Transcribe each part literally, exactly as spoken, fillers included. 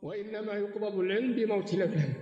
وإنما يقبض العلم بموت العلماء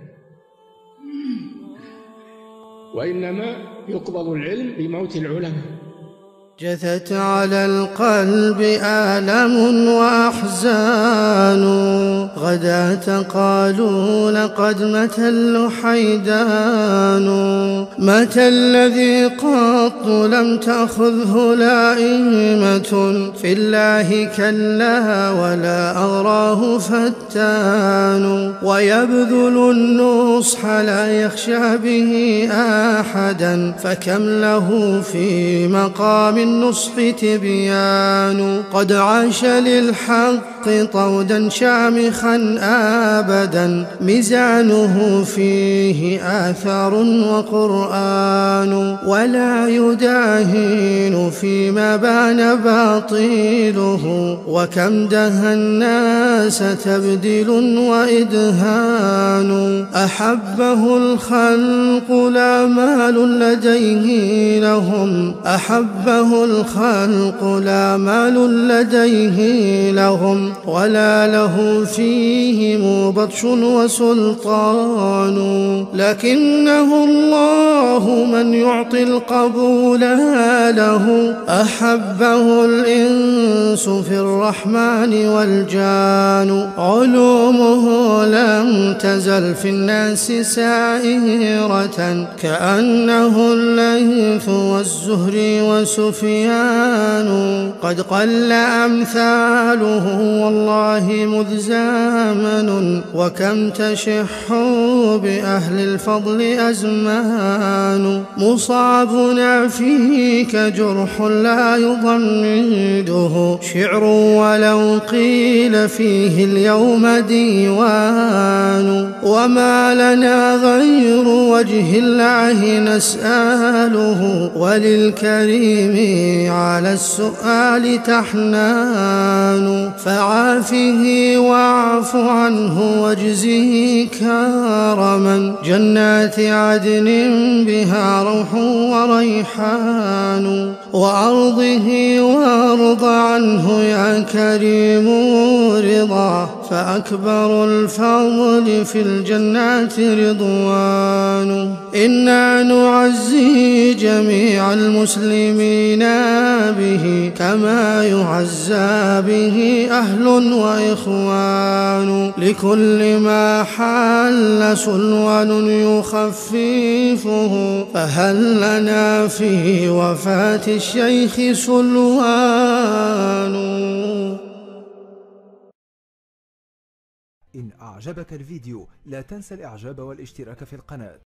وإنما يقبض العلم بموت العلماء. جثت على القلب آلم وأحزان، غداة قالوا لقد متى اللحيدان. متى الذي قط لم تأخذه لائمة في الله كلا ولا أغراه فتان. ويبذل النصح لا يخشى به أحدا، فكم له في مقام النصح تبيان. قد عاش للحق طودا شامخا أبدا، ميزانه فيه آثار وقرآن. ولا يداهن فيما بان باطله، وكم دهى الناس تبديل وإدهان. أحبه الخلق لا مال لديه لهم، أحبه الخلق لا مال لديه لهم، ولا له فيهم بطش وسلطان. لكنه الله من يعطي القبول له، أحبه الإنس في الرحمن والجان. علومه لم تزل في الناس سائرة، كأنه الليث والزهري وسفيان. قد قل أمثاله والله مذ زمن، وكم تشح بأهل الفضل أزمان. مصابنا فيك جرح لا يضمده شعر، ولو قيل فيه اليوم ديوان. وما لنا غير وجه الله نسأله، وللكريم على السؤال تحنان. فعافه واعف عنه واجزه كرما، جنات عدن بها روح وريحان. وأرضه وارض عنه يا كريم رضاه، فأكبر الفضل في الجنات رضوان. إنا نعزي جميع المسلمين به، كما يعزى به أهل وإخوان. لكل ما حل سلوان يخففه، فهل لنا في وفاة الشيخ سلوان. إن أعجبك الفيديو لا تنسى الإعجاب والاشتراك في القناة.